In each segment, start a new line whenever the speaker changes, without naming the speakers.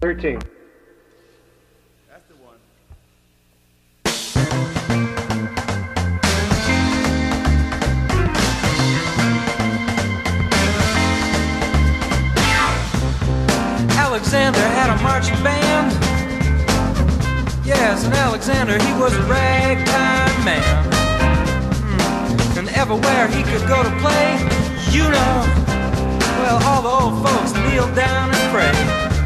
13.
That's the one.
Alexander had a marching band. Yes, and Alexander, he was a ragtime man. And everywhere he could go to play, you know, well, all the old folks kneeled down and prayed.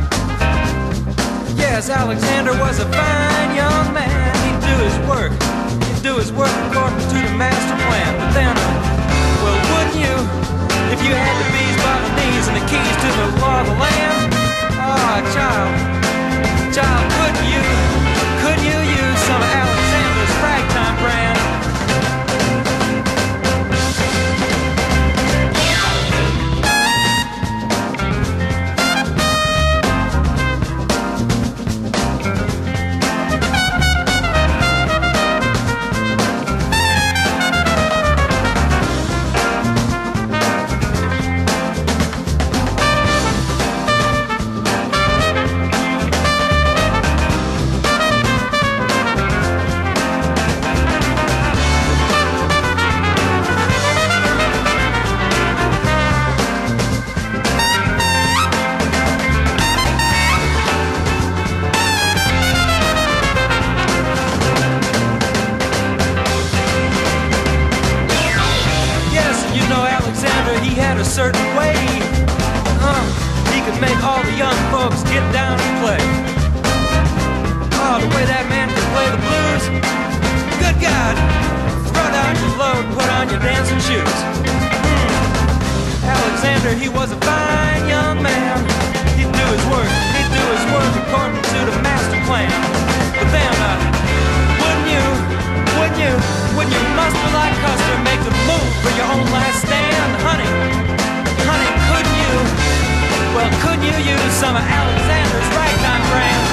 Yes, Alexander was a fine young man. He'd do his work according to the master plan. But then, well, wouldn't you, if you had the bees by the knees and the keys to the law of the land? Oh, child, couldn't you use some of Alexander's ragtime brand? He had a certain way. He could make all the young folks get down and play. Oh, the way that man could play the blues. Good God, throw down your load, put on your dancing shoes. Alexander, he was a fine young man. He'd do his work according to the master plan. But then, wouldn't you muster like Custer, make the move for your own last stand? Honey, couldn't you use some of Alexander's ragtime brand?